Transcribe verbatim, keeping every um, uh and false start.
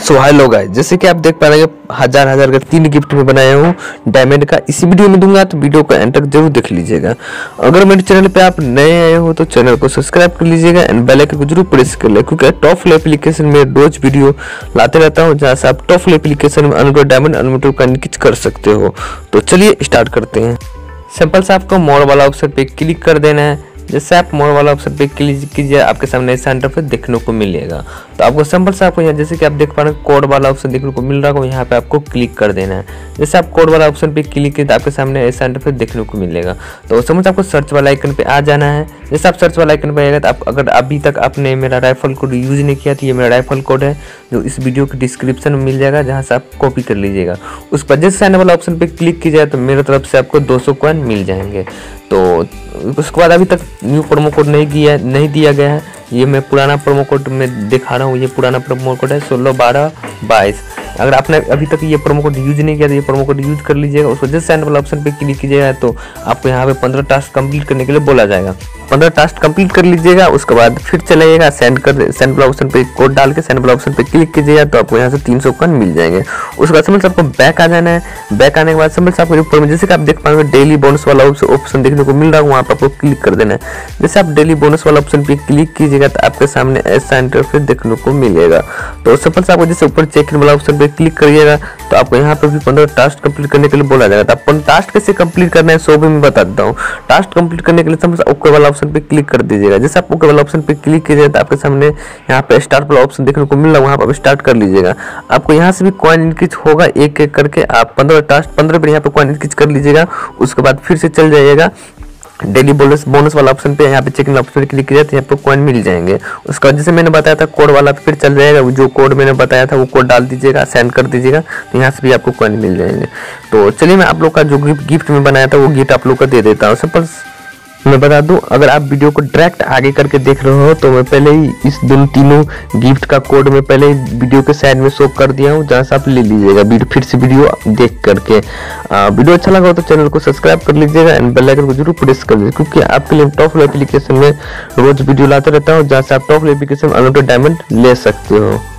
So hello guys, जैसे कि आप देख पा रहे हैं हजार हजार का तीन गिफ्ट में बनाया हूँ डायमंड का। इसी वीडियो में दूंगा तो वीडियो को एंड तक जरूर देख लीजिएगा। अगर मेरे चैनल पे आप नए आए हो तो चैनल को सब्सक्राइब कर लीजिएगा एंड बेल आइकन को जरूर प्रेस कर ले, क्योंकि टॉप एप्लीकेशन में रोज वीडियो लाते रहता हूँ जहाँ से आप टॉप एप्लीकेशन में अनलिमिटेड डायमंड अनलिमिटेड का निकिच कर सकते हो। तो चलिए स्टार्ट करते हैं। सिंपल से आपको मोर वाला ऑप्शन पे क्लिक कर देना है। जैसे आप मोर वाला ऑप्शन पे क्लिक कीजिए, आपके सामने ऐसा इंटरफेस देखने को मिलेगा। तो आपको सिंपल से आपको यहाँ जैसे कि आप देख पा रहे हैं कोड वाला ऑप्शन देखने को मिल रहा है, यहाँ पे आपको क्लिक कर देना है। जैसे आप कोड वाला ऑप्शन पे क्लिक किए तो आपके सामने ऐसा इंटरफेस देखने को मिलेगा। तो समझ आपको सर्च वाला आइकन पे आ जाना है। जैसे आप सर्च वाला आइकन पे आएगा तो आप अगर अभी तक आपने मेरा राइफल कोड यूज नहीं किया तो ये मेरा राइफल कोड है जो इस वीडियो के डिस्क्रिप्शन में मिल जाएगा, जहाँ से आप कॉपी कर लीजिएगा। उस पर जैसे आने वाला ऑप्शन पे क्लिक कीजिए तो मेरे तरफ से आपको दो सौ कॉइन मिल जाएंगे। तो उसके बाद अभी तक न्यू प्रोमो कोड नहीं किया नहीं दिया गया है, ये मैं पुराना प्रोमो कोड में दिखा रहा हूँ। ये पुराना प्रोमो कोड है सोलह बारह बाईस। अगर आपने अभी तक ये प्रोमो कोड यूज नहीं किया तो ये प्रोमो कोड यूज कर लीजिएगा। उस वजह से एंड वाला ऑप्शन पे क्लिक कीजिएगा तो आपको यहाँ पे पंद्रह टास्क कंप्लीट करने के लिए बोला जाएगा। पंद्रह टास्क कंप्लीट कर लीजिएगा, उसके बाद फिर चलाइएगा सेंड कर सेंड वाला ऑप्शन पे कोड डाल के सेंड वाला ऑप्शन पे क्लिक कीजिएगा तो आपको यहाँ से तीन सौ कॉइन मिल जाएंगे। उसके बाद समझ आपको बैक आ जाना है। बैक आने के बाद समझ आपको ऊपर में जैसे कि आप देख पाएंगे डेली बोनस वाला ऑप्शन देखने को मिल रहा है, वहाँ पर आपको क्लिक कर देना है। जैसे आप डेली बोनस वाला ऑप्शन पे क्लिक कीजिएगा तो आपके सामने ऐसा इंटरफेस देखने को मिलेगा। तो सिंपल से आपको जैसे ऊपर चेक इन वाला ऑप्शन पे क्लिक करिएगा तो आपको यहाँ पे भी पंद्रह टास्क कंप्लीट करने के लिए बोला जाएगा। तो आप टास्क कैसे कंप्लीट करना है सो भी मैं बता देता हूँ। टास्क कंप्लीट करने के लिए समझ ओके वाला ऑप्शन पे क्लिक कर दीजिएगा। जैसे आप ओके वाला ऑप्शन पे क्लिक कीजिएगा तो आपके सामने यहाँ पे स्टार्ट वाला ऑप्शन देखने को मिल रहा है, वहाँ पर स्टार्ट कर लीजिएगा। आपको यहाँ से भी कॉइन इंक्रीज होगा एक एक करके। आप पंद्रह टास्क पंद्रह बार यहाँ पे कॉइन इंक्रीज कर लीजिएगा। उसके बाद फिर से चल जाइएगा डेली बोनस बोनस वाला ऑप्शन पे, यहाँ पे चेकिंग ऑप्शन पे क्लिक किया तो यहाँ पे कॉइन मिल जाएंगे। उसका जैसे मैंने बताया था कोड वाला फिर चल जाएगा, जो कोड मैंने बताया था वो कोड डाल दीजिएगा, सेंड कर दीजिएगा तो यहाँ से भी आपको कॉइन मिल जाएंगे। तो चलिए मैं आप लोग का जो गिफ्ट में बनाया था वो गिफ्ट आप लोग का दे देता हूँ। सिंपल मैं बता दूं, अगर आप वीडियो को डायरेक्ट आगे करके देख रहे हो तो मैं पहले ही इस दोनों तीनों गिफ्ट का कोड में पहले ही वीडियो के साइड में शो कर दिया हूं, जहां से आप ले लीजिएगा फिर से वीडियो देख करके। आ, वीडियो अच्छा लगा हो तो चैनल को सब्सक्राइब कर लीजिएगा एंड बेल आइकन को जरूर प्रेस कर लीजिएगा, क्योंकि आपके लिए टॉप एप्लीकेशन में रोज वीडियो लाते रहता हूँ, जहाँ से आप टॉप एप्लीकेशन में अनलिमिटेड डायमंड ले सकते हो।